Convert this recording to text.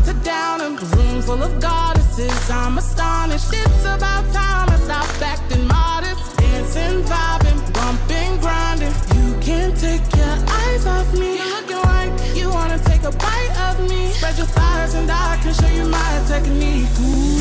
to down them. A room full of goddesses, I'm astonished. It's about time I stop acting modest. Dancing, vibing, bumping, grinding. You can't take your eyes off me. You're looking like you wanna take a bite of me. Spread your thighs and I can show you my technique. Ooh.